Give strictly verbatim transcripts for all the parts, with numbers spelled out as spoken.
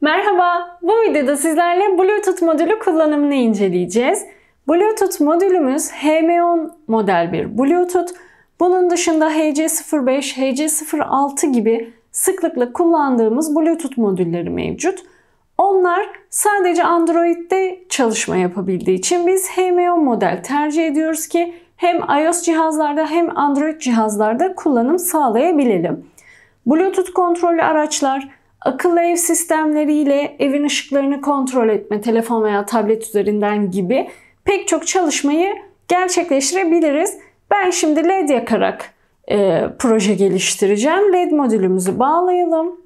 Merhaba, bu videoda sizlerle Bluetooth modülü kullanımını inceleyeceğiz. Bluetooth modülümüz H M on model bir Bluetooth. Bunun dışında H C sıfır beş, H C sıfır altı gibi sıklıkla kullandığımız Bluetooth modülleri mevcut. Onlar sadece Android'de çalışma yapabildiği için biz H M on model tercih ediyoruz ki hem iOS cihazlarda hem Android cihazlarda kullanım sağlayabilelim. Bluetooth kontrollü araçlar, akıllı ev sistemleriyle evin ışıklarını kontrol etme, telefon veya tablet üzerinden gibi pek çok çalışmayı gerçekleştirebiliriz. Ben şimdi led yakarak e, proje geliştireceğim. Led modülümüzü bağlayalım.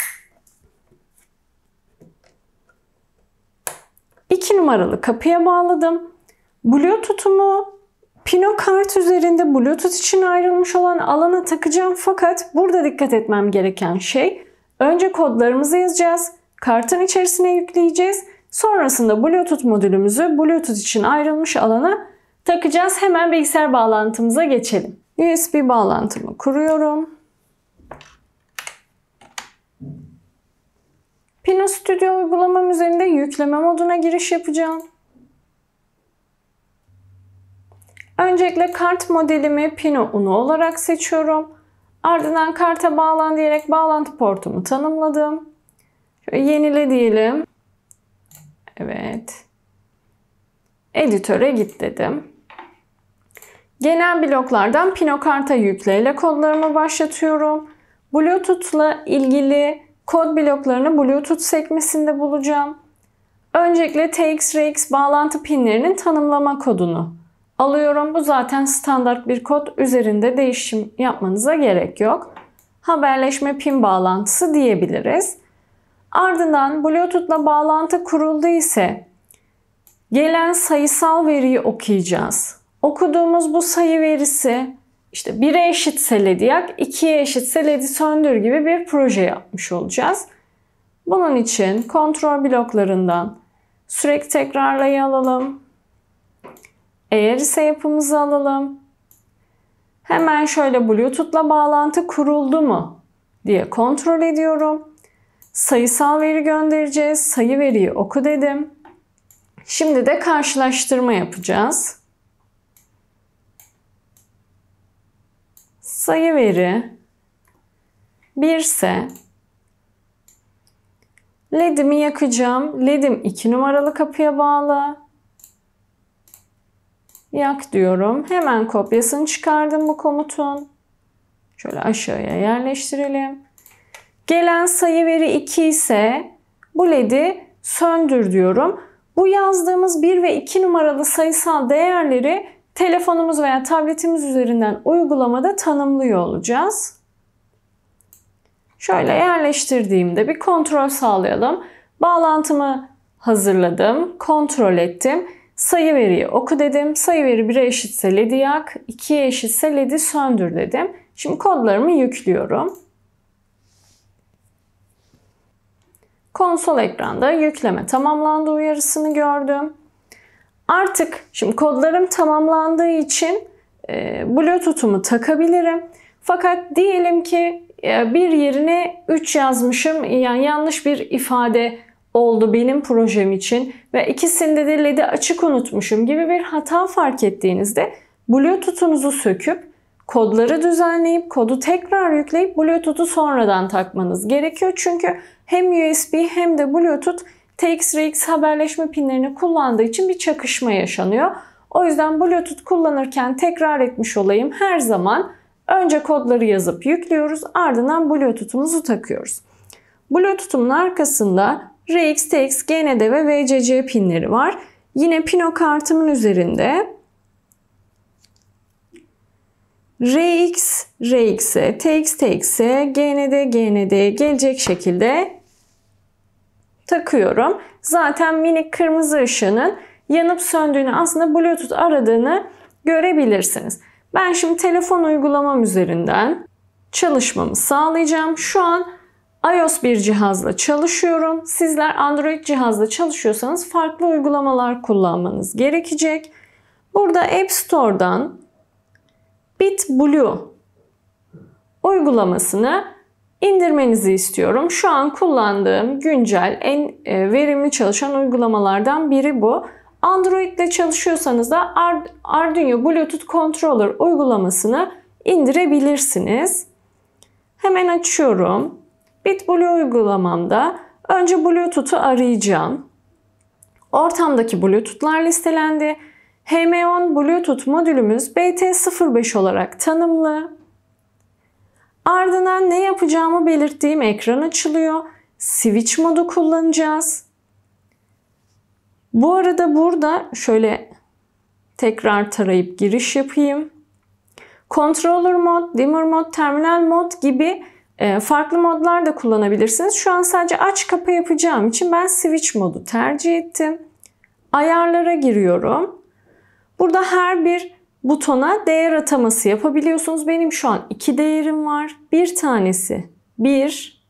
iki numaralı kapıya bağladım. Bluetooth'umu Pino kart üzerinde Bluetooth için ayrılmış olan alana takacağım, fakat burada dikkat etmem gereken şey, önce kodlarımızı yazacağız, kartın içerisine yükleyeceğiz, sonrasında Bluetooth modülümüzü Bluetooth için ayrılmış alana takacağız. Hemen bilgisayar bağlantımıza geçelim. U S B bağlantımı kuruyorum. Pino Studio uygulamam üzerinde yükleme moduna giriş yapacağım. Öncelikle kart modelimi Pino Uno olarak seçiyorum. Ardından karta bağlan diyerek bağlantı portumu tanımladım. Şöyle yenile diyelim. Evet. Editöre git dedim. Genel bloklardan Pino karta yükleyle kodlarımı başlatıyorum. Bluetooth'la ilgili kod bloklarını Bluetooth sekmesinde bulacağım. Öncelikle T X R X bağlantı pinlerinin tanımlama kodunu alıyorum. Bu zaten standart bir kod. Üzerinde değişim yapmanıza gerek yok. Haberleşme pin bağlantısı diyebiliriz. Ardından Bluetooth'la bağlantı kuruldu ise gelen sayısal veriyi okuyacağız. Okuduğumuz bu sayı verisi işte bire eşitse ledi yak, ikiye eşitse ledi söndür gibi bir proje yapmış olacağız. Bunun için kontrol bloklarından sürekli tekrarlayı alalım. Eğer ise yapımızı alalım. Hemen şöyle Bluetooth'la bağlantı kuruldu mu diye kontrol ediyorum. Sayısal veri göndereceğiz. Sayı veriyi oku dedim. Şimdi de karşılaştırma yapacağız. Sayı veri bir ise ledimi yakacağım. Ledim iki numaralı kapıya bağlı. Yak diyorum. Hemen kopyasını çıkardım bu komutun. Şöyle aşağıya yerleştirelim. Gelen sayı veri iki ise bu ledi söndür diyorum. Bu yazdığımız bir ve iki numaralı sayısal değerleri telefonumuz veya tabletimiz üzerinden uygulamada tanımlıyor olacağız. Şöyle yerleştirdiğimde bir kontrol sağlayalım. Bağlantımı hazırladım, kontrol ettim. Sayı veriyi oku dedim. Sayı veri bire eşitse ledi yak, ikiye eşitse ledi söndür dedim. Şimdi kodlarımı yüklüyorum. Konsol ekranda yükleme tamamlandı uyarısını gördüm. Artık şimdi kodlarım tamamlandığı için e, Bluetooth'umu takabilirim. Fakat diyelim ki e, bir yerine üç yazmışım, yani yanlış bir ifade oldu benim projem için ve ikisinde de ledi açık unutmuşum gibi bir hata fark ettiğinizde Bluetooth'unuzu söküp kodları düzenleyip kodu tekrar yükleyip Bluetooth'u sonradan takmanız gerekiyor. Çünkü hem U S B hem de Bluetooth T X R X haberleşme pinlerini kullandığı için bir çakışma yaşanıyor. O yüzden Bluetooth kullanırken tekrar etmiş olayım. Her zaman önce kodları yazıp yüklüyoruz, ardından Bluetooth'umuzu takıyoruz. Bluetooth'umun arkasında R X, T X, G N D ve V C C pinleri var. Yine Pino kartımın üzerinde R X, R X'e, T X, T X'e, G N D, G N D'ye gelecek şekilde takıyorum. Zaten minik kırmızı ışığının yanıp söndüğünü, aslında Bluetooth aradığını görebilirsiniz. Ben şimdi telefon uygulamam üzerinden çalışmamı sağlayacağım. Şu an iOS bir cihazla çalışıyorum. Sizler Android cihazla çalışıyorsanız farklı uygulamalar kullanmanız gerekecek. Burada App Store'dan BitBlue uygulamasını indirmenizi istiyorum. Şu an kullandığım güncel, en verimli çalışan uygulamalardan biri bu. Android ile çalışıyorsanız da Arduino Bluetooth Controller uygulamasını indirebilirsiniz. Hemen açıyorum. BitBlue uygulamamda önce Bluetooth'u arayacağım. Ortamdaki Bluetooth'lar listelendi. H M on Bluetooth modülümüz B T sıfır beş olarak tanımlı. Ardından ne yapacağımı belirttiğim ekran açılıyor. Switch modu kullanacağız. Bu arada burada şöyle tekrar tarayıp giriş yapayım. Controller mod, dimmer mod, terminal mod gibi farklı modlar da kullanabilirsiniz. Şu an sadece aç kapa yapacağım için ben switch modu tercih ettim. Ayarlara giriyorum. Burada her bir butona değer ataması yapabiliyorsunuz. Benim şu an iki değerim var. Bir tanesi bir,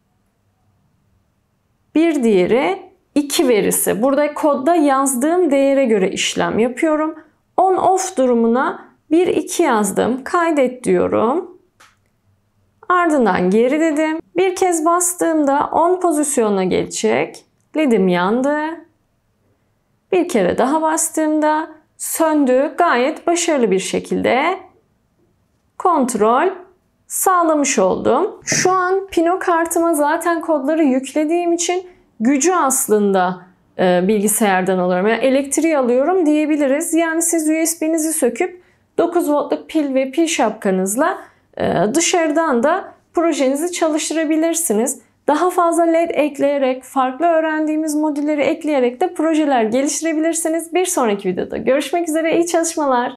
bir diğeri iki verisi. Burada kodda yazdığım değere göre işlem yapıyorum. On off durumuna bir iki yazdım. Kaydet diyorum. Ardından geri dedim. Bir kez bastığımda on pozisyonuna geçecek. Ledim yandı. Bir kere daha bastığımda söndü. Gayet başarılı bir şekilde kontrol sağlamış oldum. Şu an Pino kartıma zaten kodları yüklediğim için gücü aslında e, bilgisayardan alıyorum. Yani elektriği alıyorum diyebiliriz. Yani siz U S B'nizi söküp dokuz voltluk pil ve pil şapkanızla e, dışarıdan da projenizi çalıştırabilirsiniz. Daha fazla led ekleyerek, farklı öğrendiğimiz modülleri ekleyerek de projeler geliştirebilirsiniz. Bir sonraki videoda görüşmek üzere. İyi çalışmalar.